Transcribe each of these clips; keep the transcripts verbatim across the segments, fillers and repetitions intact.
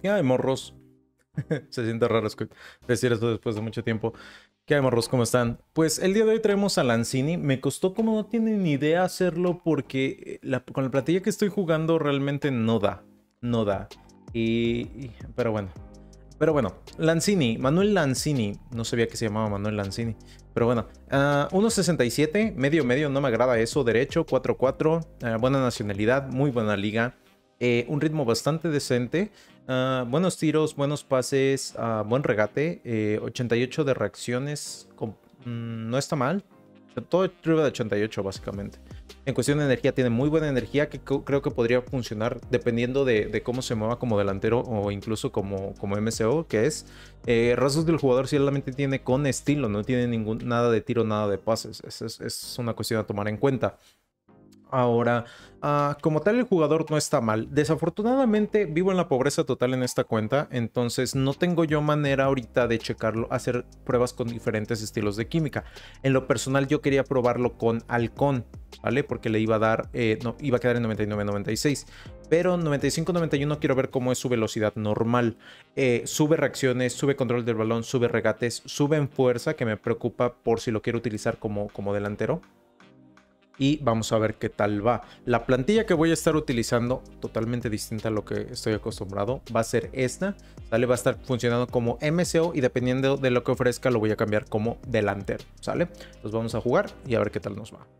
¿Qué hay, morros? Se siente raro escu- decir esto después de mucho tiempo. ¿Qué hay, morros? ¿Cómo están? Pues el día de hoy traemos a Lanzini. Me costó, como no tienen ni idea, hacerlo porque la- con la plantilla que estoy jugando realmente no da. No da. Y, y- pero bueno. Pero bueno, Lanzini, Manuel Lanzini. No sabía que se llamaba Manuel Lanzini. Pero bueno, ah, uno sesenta y siete, medio medio, no me agrada eso. Derecho, cuatro cuatro, ah, buena nacionalidad, muy buena liga. Eh, un ritmo bastante decente. Ah, buenos tiros, buenos pases, ah, buen regate. eh, ochenta y ocho de reacciones. com- mm, no está mal. Todo arriba de ochenta y ocho, básicamente. En cuestión de energía, tiene muy buena energía que co- creo que podría funcionar dependiendo de, de cómo se mueva como delantero o incluso como, como M C O, que es eh, rasgos del jugador solamente tiene con estilo, no tiene ningún, nada de tiro, nada de pases. Es, es, es una cuestión a tomar en cuenta. Ahora, ah, como tal, el jugador no está mal. Desafortunadamente, vivo en la pobreza total en esta cuenta, entonces no tengo yo manera ahorita de checarlo, hacer pruebas con diferentes estilos de química. En lo personal, yo quería probarlo con Halcón, ¿vale? Porque le iba a dar, eh, no, iba a quedar en noventa y nueve noventa y seis. Pero noventa y cinco noventa y uno quiero ver cómo es su velocidad normal. Eh, sube reacciones, sube control del balón, sube regates, sube en fuerza, que me preocupa por si lo quiero utilizar como, como delantero. Y vamos a ver qué tal va. La plantilla que voy a estar utilizando, totalmente distinta a lo que estoy acostumbrado, va a ser esta. ¿Sale? Va a estar funcionando como M C O y dependiendo de lo que ofrezca lo voy a cambiar como delantero. ¿Sale? Entonces vamos a jugar y a ver qué tal nos va.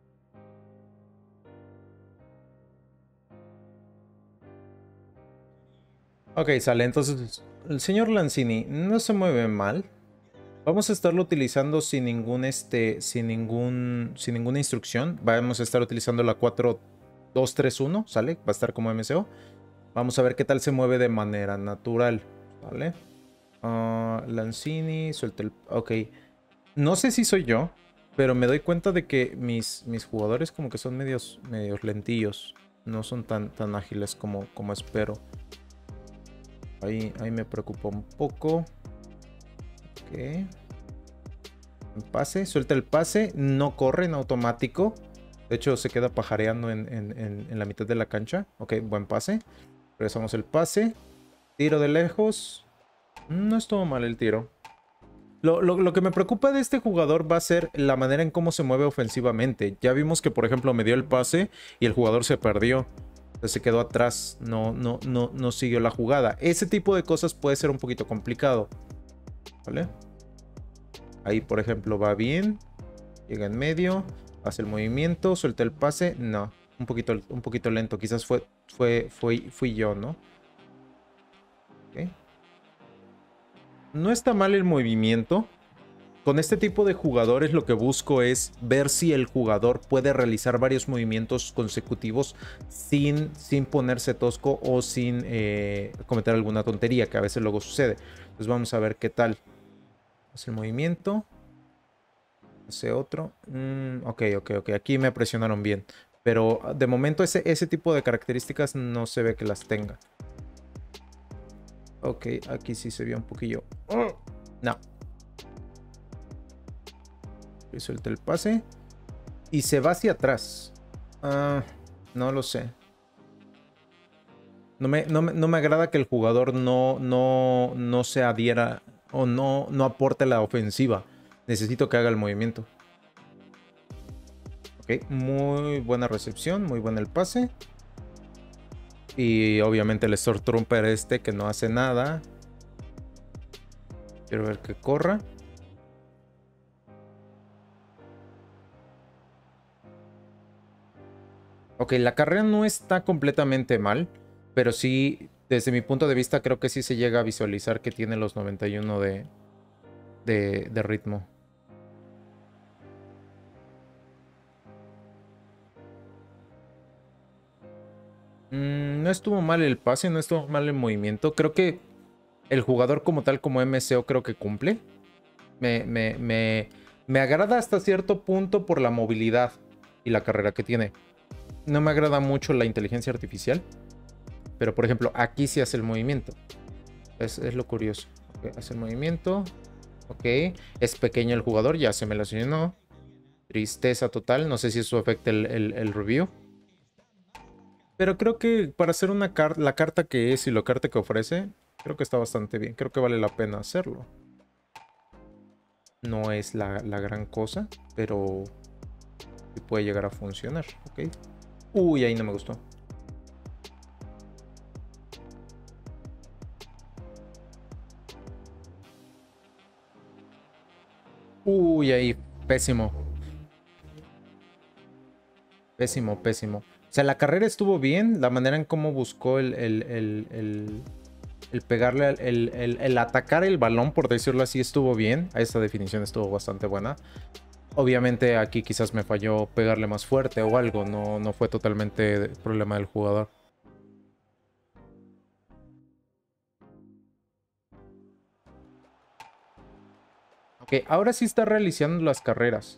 Ok, sale. Entonces el señor Lanzini no se mueve mal. Vamos a estarlo utilizando sin ningún este, sin ningún, sin ninguna instrucción. Vamos a estar utilizando la cuatro dos tres uno, ¿sale? Va a estar como M C O. Vamos a ver qué tal se mueve de manera natural, ¿vale? Ah, Lanzini, suelta el... Ok. No sé si soy yo, pero me doy cuenta de que mis, mis jugadores como que son medios, medios lentillos. No son tan, tan ágiles como, como espero. Ahí, ahí me preocupa un poco. Ok. Pase, suelta el pase. No corre en automático. De hecho, se queda pajareando en, en, en, en la mitad de la cancha. Ok, buen pase. Regresamos el pase. Tiro de lejos. No estuvo mal el tiro. Lo, lo, lo que me preocupa de este jugador va a ser la manera en cómo se mueve ofensivamente. Ya vimos que, por ejemplo, me dio el pase y el jugador se perdió. Se quedó atrás, no, no, no, no siguió la jugada. Ese tipo de cosas puede ser un poquito complicado. ¿Vale? Ahí, por ejemplo, va bien. Llega en medio. Hace el movimiento. Suelta el pase. No. Un poquito, un poquito lento. Quizás fue, fue, fue, fui yo, ¿no? Ok. No está mal el movimiento. Con este tipo de jugadores lo que busco es ver si el jugador puede realizar varios movimientos consecutivos sin, sin ponerse tosco o sin eh, cometer alguna tontería, que a veces luego sucede. Entonces vamos a ver qué tal. Hace el movimiento. Hace otro. Mm, ok, ok, ok. Aquí me presionaron bien. Pero de momento ese, ese tipo de características no se ve que las tenga. Ok, aquí sí se vio un poquillo. Oh, no. Y suelta el pase. Y se va hacia atrás. Ah, no lo sé. No me, no me, no me agrada que el jugador no, no, no se adhiera o no, no aporte la ofensiva. Necesito que haga el movimiento. Ok, muy buena recepción, muy buen el pase. Y obviamente el Stormtrooper este que no hace nada. Quiero ver que corra. Ok, la carrera no está completamente mal, pero sí, desde mi punto de vista, creo que sí se llega a visualizar que tiene los noventa y uno de, de, de ritmo. Mm, no estuvo mal el pase, no estuvo mal el movimiento. Creo que el jugador como tal, como M C O, creo que cumple. Me, me, me, me agrada hasta cierto punto por la movilidad y la carrera que tiene. No me agrada mucho la inteligencia artificial, pero por ejemplo, aquí sí hace el movimiento. Es, es lo curioso. Okay, hace el movimiento. Ok, es pequeño el jugador, ya se me lo llenó. Tristeza total, no sé si eso afecta el, el, el review. Pero creo que para hacer una car la carta que es y la carta que ofrece, creo que está bastante bien. Creo que vale la pena hacerlo. No es la, la gran cosa, pero sí puede llegar a funcionar, ¿ok? Uy, ahí no me gustó. Uy, ahí, pésimo. Pésimo, pésimo. O sea, la carrera estuvo bien, la manera en cómo buscó el, el, el, el, el pegarle, el, el, el atacar el balón, por decirlo así, estuvo bien. A esta definición estuvo bastante buena. Obviamente aquí quizás me falló pegarle más fuerte o algo, no, no fue totalmente problema del jugador. Ok, ahora sí está realizando las carreras.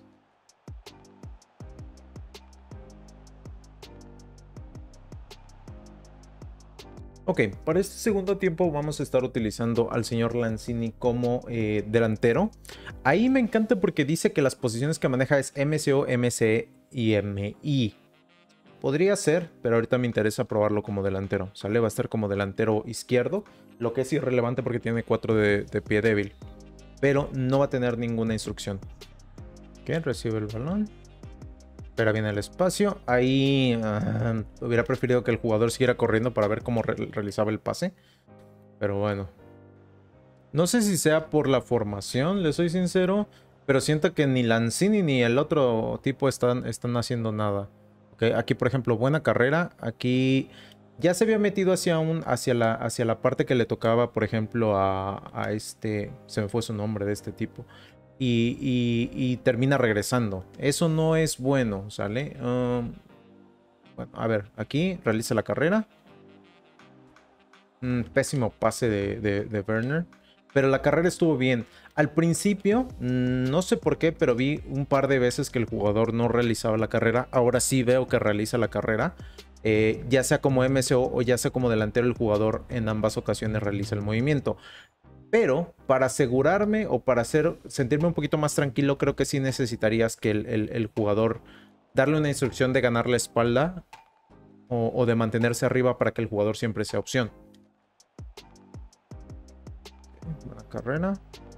Ok, para este segundo tiempo vamos a estar utilizando al señor Lanzini como eh, delantero. Ahí me encanta porque dice que las posiciones que maneja es M C O, M C E y M I. Podría ser, pero ahorita me interesa probarlo como delantero. Sale, va a estar como delantero izquierdo, lo que es irrelevante porque tiene cuatro de, de pie débil. Pero no va a tener ninguna instrucción. Ok, recibe el balón. Espera bien el espacio. Ahí uh, hubiera preferido que el jugador siguiera corriendo para ver cómo re realizaba el pase. Pero bueno. No sé si sea por la formación, le soy sincero. Pero siento que ni Lanzini ni el otro tipo están, están haciendo nada. Okay, aquí, por ejemplo, buena carrera. Aquí ya se había metido hacia, un, hacia, la, hacia la parte que le tocaba, por ejemplo, a, a este... Se me fue su nombre de este tipo. Y, y, y termina regresando. Eso no es bueno, ¿sale? Um, bueno, a ver, aquí realiza la carrera. Un pésimo pase de, de, de Werner. Pero la carrera estuvo bien. Al principio, no sé por qué, pero vi un par de veces que el jugador no realizaba la carrera. Ahora sí veo que realiza la carrera. Eh, ya sea como M C O o ya sea como delantero, el jugador en ambas ocasiones realiza el movimiento. Pero para asegurarme o para hacer, sentirme un poquito más tranquilo, creo que sí necesitarías que el, el, el jugador darle una instrucción de ganar la espalda o, o de mantenerse arriba para que el jugador siempre sea opción. Buena carrera.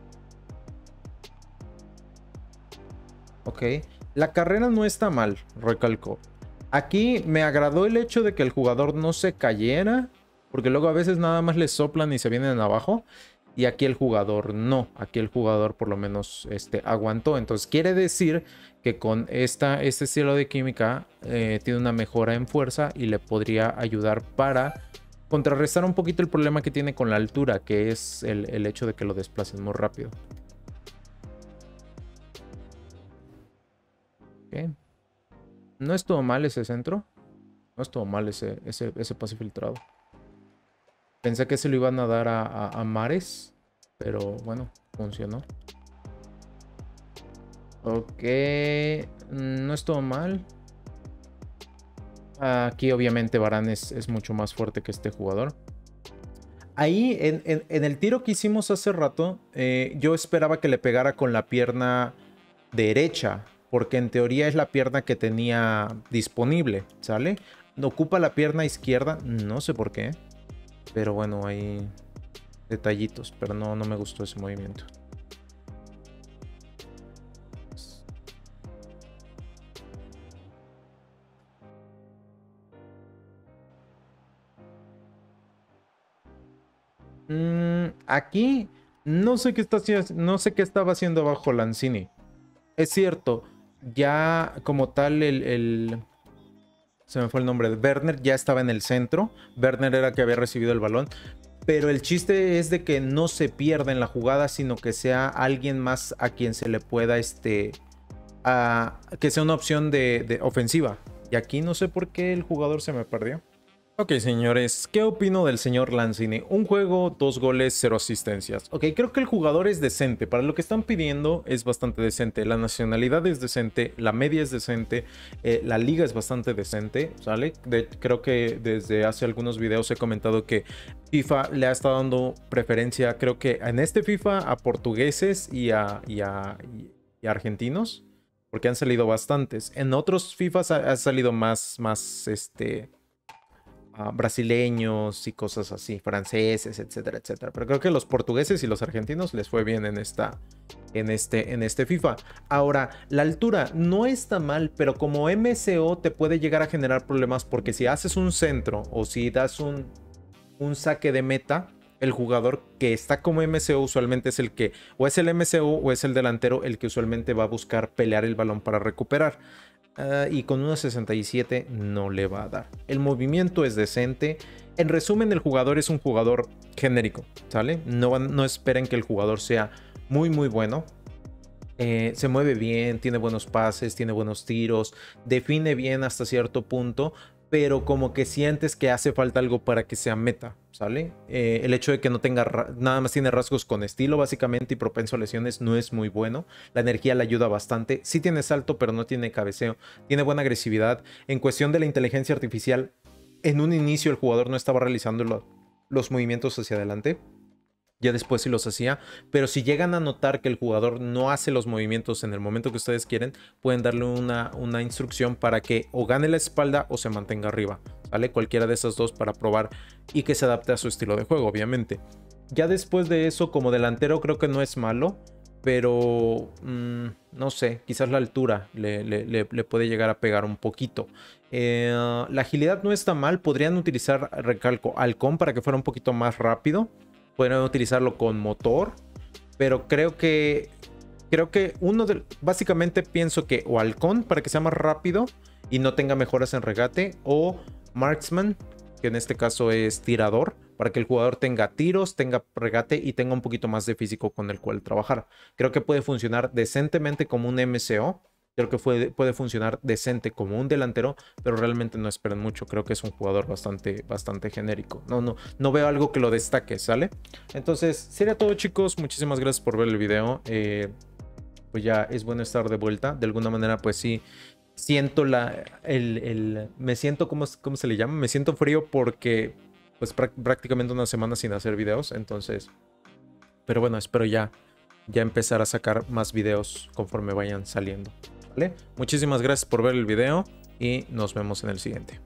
Ok. La carrera no está mal, recalco. Aquí me agradó el hecho de que el jugador no se cayera, porque luego a veces nada más le soplan y se vienen abajo. Y aquí el jugador no, aquí el jugador por lo menos este, aguantó. Entonces quiere decir que con esta, este estilo de química eh, tiene una mejora en fuerza y le podría ayudar para contrarrestar un poquito el problema que tiene con la altura, que es el, el hecho de que lo desplacen muy rápido. Okay. No estuvo mal ese centro, no estuvo mal ese, ese, ese pase filtrado. Pensé que se lo iban a dar a, a, a Mares, pero bueno, funcionó. Ok, no estuvo mal. Aquí obviamente Varane es, es mucho más fuerte que este jugador. Ahí en, en, en el tiro que hicimos hace rato, eh, yo esperaba que le pegara con la pierna derecha, porque en teoría es la pierna que tenía disponible, ¿sale? No ocupa la pierna izquierda, no sé por qué. Pero bueno, hay detallitos, pero no, no me gustó ese movimiento. Mm, aquí no sé qué está haciendo, no sé qué estaba haciendo abajo Lanzini. Es cierto, ya como tal el, el... Se me fue el nombre de Werner, ya estaba en el centro. Werner era el que había recibido el balón. Pero el chiste es de que no se pierda en la jugada, sino que sea alguien más a quien se le pueda, este, a, que sea una opción de, de ofensiva. Y aquí no sé por qué el jugador se me perdió. Ok, señores, ¿qué opino del señor Lanzini? Un juego, dos goles, cero asistencias. Ok, creo que el jugador es decente. Para lo que están pidiendo es bastante decente. La nacionalidad es decente, la media es decente, eh, la liga es bastante decente, ¿sale? De, creo que desde hace algunos videos he comentado que FIFA le ha estado dando preferencia, creo que en este FIFA, a portugueses y a, y a, y a argentinos, porque han salido bastantes. En otros FIFAs ha, ha salido más, más, este... uh, brasileños y cosas así, franceses, etcétera, etcétera. Pero creo que los portugueses y los argentinos les fue bien en esta, en este, en este FIFA. Ahora, la altura no está mal, pero como M C O te puede llegar a generar problemas porque si haces un centro o si das un, un saque de meta, el jugador que está como M C O usualmente es el que, o es el M C O o es el delantero el que usualmente va a buscar pelear el balón para recuperar. Uh, y con uno sesenta y siete no le va a dar. El movimiento es decente. En resumen, el jugador es un jugador genérico, ¿sale? No, van, no esperen que el jugador sea muy muy bueno. Eh, se mueve bien, tiene buenos pases, tiene buenos tiros, define bien hasta cierto punto, pero como que sientes que hace falta algo para que sea meta, ¿sale? Eh, el hecho de que no tenga, nada más tiene rasgos con estilo básicamente y propenso a lesiones no es muy bueno. La energía le ayuda bastante, sí tiene salto pero no tiene cabeceo, tiene buena agresividad. En cuestión de la inteligencia artificial, en un inicio el jugador no estaba realizando lo, los movimientos hacia adelante. Ya después sí los hacía, pero si llegan a notar que el jugador no hace los movimientos en el momento que ustedes quieren, pueden darle una, una instrucción para que o gane la espalda o se mantenga arriba, ¿vale? Cualquiera de esas dos para probar y que se adapte a su estilo de juego, obviamente. Ya después de eso, como delantero creo que no es malo, pero mmm, no sé, quizás la altura le, le, le, le puede llegar a pegar un poquito. Eh, la agilidad no está mal, podrían utilizar, recalco, halcón para que fuera un poquito más rápido. Podrían utilizarlo con motor, pero creo que creo que uno de, básicamente pienso que o halcón para que sea más rápido y no tenga mejoras en regate, o marksman, que en este caso es tirador, para que el jugador tenga tiros, tenga regate y tenga un poquito más de físico con el cual trabajar. Creo que puede funcionar decentemente como un M C O. Creo que puede, puede funcionar decente como un delantero, pero realmente no esperen mucho. Creo que es un jugador bastante, bastante genérico. No, no, no veo algo que lo destaque, ¿sale? Entonces, sería todo, chicos. Muchísimas gracias por ver el video. Eh, pues ya es bueno estar de vuelta. De alguna manera, pues sí, siento la... El, el, me siento, ¿cómo, ¿cómo se le llama? Me siento frío porque, pues prácticamente una semana sin hacer videos. Entonces, pero bueno, espero ya, ya empezar a sacar más videos conforme vayan saliendo. ¿Vale? Muchísimas gracias por ver el video y nos vemos en el siguiente.